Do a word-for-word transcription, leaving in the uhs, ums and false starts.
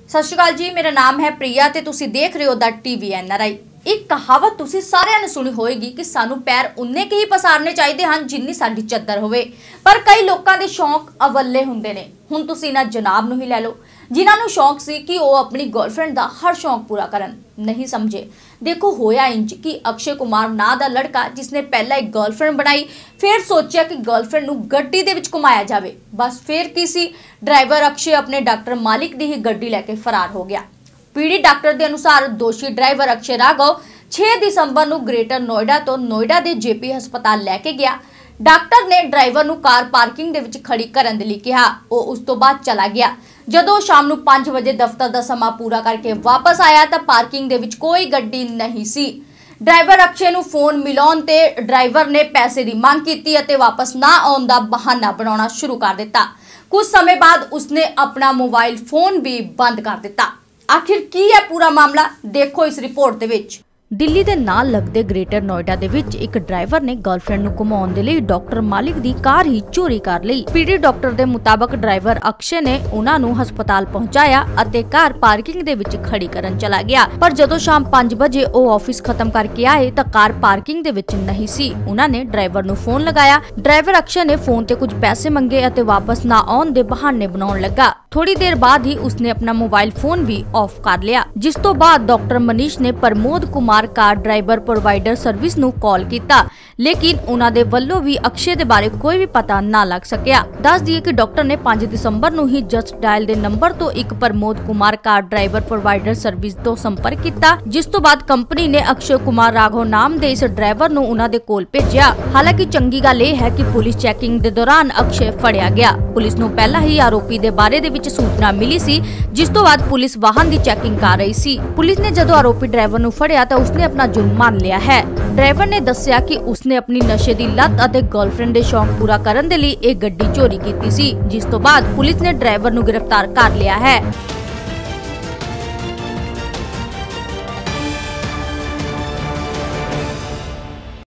सत श्री अकाल जी, मेरा नाम है प्रिया ते तुसी देख रहे हो the TV N R I. एक कहावत तुसी सारिਆਂ ने सुनी होएगी कि सानू पैर उन्ने के ही पसारने चाहिए ਹਨ जिन्नी साडी ਚੱਦਰ होवे। पर कई लोगों के शौक अवल्ले हुंदे ने। हुण तुसी ना जनाब नूं ही लै लो, जिन्हां नूं शौक सी कि वो अपनी गर्लफ्रेंड दा हर शौक पूरा करन, नहीं समझे। देखो होया इंज कि अक्षय कुमार नां दा लड़का जिसने पहला एक गर्लफ्रेंड बनाई, फिर सोचा कि गर्लफ्रेंड नूं गड्डी दे विच घुमाया जावे। बस फिर की सी, ड्राइवर अक्षय अपने डॉक्टर मालिक दी ही गड्डी लैके फरार हो गया। पीड़ी डॉक्टर के अनुसार दोषी ड्राइवर अक्षय राघव छे दिसंबर को ग्रेटर नोएडा तो नोएडा के जेपी हस्पताल लैके गया। डॉक्टर ने ड्राइवर को कार पार्किंग दे विच खड़ी करन दे लई कहा। वो उस तो बाद चला गया। जदों शाम को पांच बजे दफ्तर का समा पूरा करके वापस आया तो पार्किंग दे विच कोई गड्डी नहीं सी। ड्राइवर अक्षय नूं फोन मिलाउण ते ड्राइवर ने पैसे की मांग की अते वापस ना आउण दा बहाना बनाउणा शुरू कर दिता। कुछ समय बाद उसने अपना मोबाइल फोन भी बंद कर दिता। आखिर की है पूरा मामला, देखो इस रिपोर्ट दे विच। दिल्ली दे नाल लगदे ग्रेटर नोएडा दे विच एक ड्राइवर ने गर्लफ्रेंड नूं घुमाउण दे लई डॉक्टर मालिक दी कार ही चोरी कर लई। पीडी डॉक्टर दे मुताबक ड्राइवर अक्षय ने उन्हां नूं हस्पताल पहुंचाया अते कार पार्किंग दे विच खड़ी करन चला गया। पर जदों शाम पांच बजे ओ ऑफिस खत्म करके आए तां कार पार्किंग दे विच नहीं सी। उन्हां ने ड्राइवर नूं फोन लगाया। ड्राइवर अक्षय ने फोन ते कुछ पैसे मंगे अते वापस ना आउण दे बहाने बनाउण लगा। थोड़ी देर बाद ही उसने अपना मोबाइल फोन भी ऑफ कर लिया, जिस तो बाद डॉक्टर मनीष ने Pramod Kumar car driver provider service नूं कॉल किया, लेकिन उन्हां दे वल्लों भी अक्षय दे बारे कोई भी पता ना लग सकिया। दस दिए कि डॉक्टर ने पांच दिसंबर नूं ही जस्ट डायल दे नंबर तो एक Pramod Kumar car driver provider service तो संपर्क किया, जिस तो बाद कंपनी ने अक्षय कुमार राघव नाम दे इस ड्राइवर नूं उन्हां दे कोल भेजिया। हालांकि चंगी गल यह है कि पुलिस चैकिंग दे दौरान अक्षय फड़िया गया। पुलिस नूं पहला ही आरोपी दे बारे दे विच सूचना मिली सी, जिस तो बाद पुलिस वाहन की चैकिंग कर रही सी। पुलिस ने जदों आरोपी ड्राइवर नूं फड़िया तो उसने अपना जुर्म मान लिया है। ड्राइवर ने दस्सिया कि उसने अपनी नशे की लत अते गर्लफ्रेंड दे शौक पूरा करन दे लई एक गड्डी चोरी कीती सी, जिस तो बाद पुलिस ने ड्राइवर नूं गिरफ्तार कर लिया है।